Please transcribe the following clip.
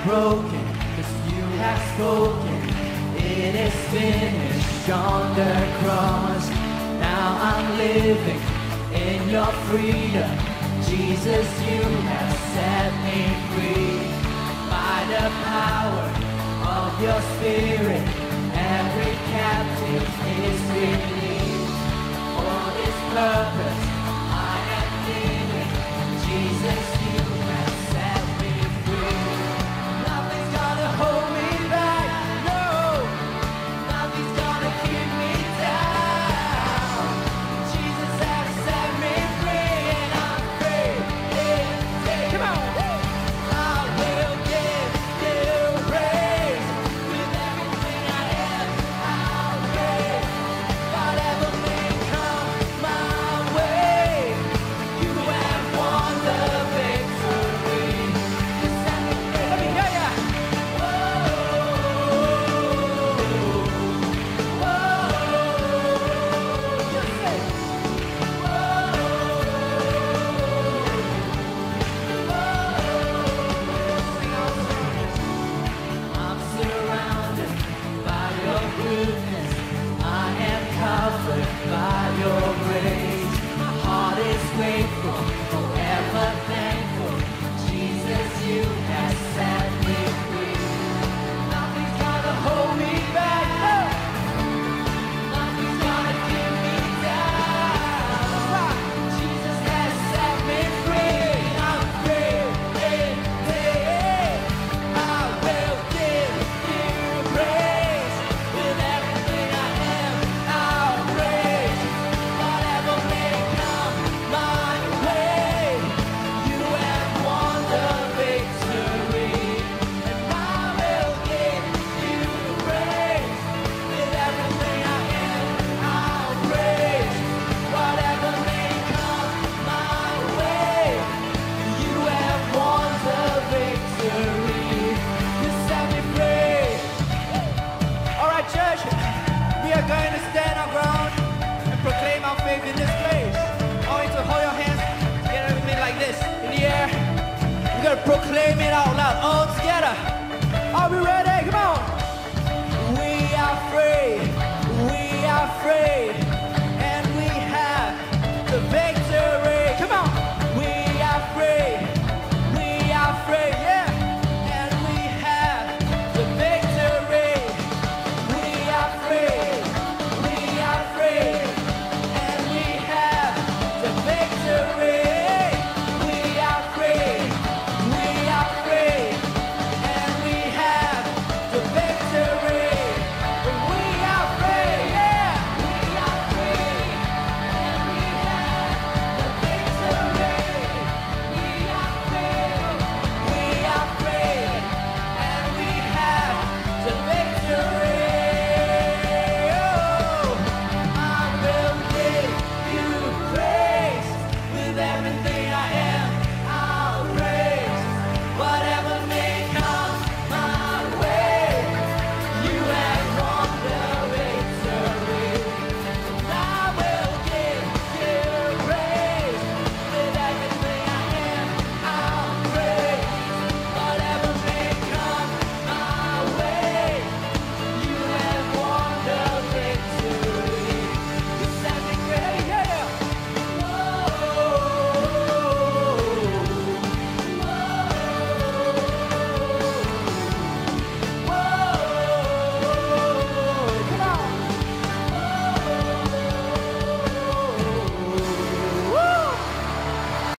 broken, 'cause you have spoken. It is finished on the cross. Now I'm living in your freedom. Jesus, you have set me free. By the power of your Spirit, every captive is released. For this purpose I am living. Jesus, you have set me free. Nothing's gonna hold me back, no. Nothing's gonna keep me down. Jesus has set me free, and I'm free indeed. Come on. I will give you praise. With everything I am, I'll praise. Whatever may come my way, you have won the victory. You set me free. Let me hear ya. I'm surrounded by your goodness. I am covered by your grace. My heart is grateful, forever thankful. Jesus, you have set me free. Nothing's gonna hold me back. No. Nothing's gonna keep me down. Jesus has set me free. I'm free indeed. I will give you praise. With everything I am, I'll praise. Whatever may come my way, you have won the victory. And I will give you praise. With everything I am, I'll praise. Whatever may come my way, you have won the victory. You set me free. All right, church, we are going to stand our ground and proclaim our faith in this place. I want you to hold your hands together with me like this in the air. We're going to proclaim it out loud all together. Are we ready?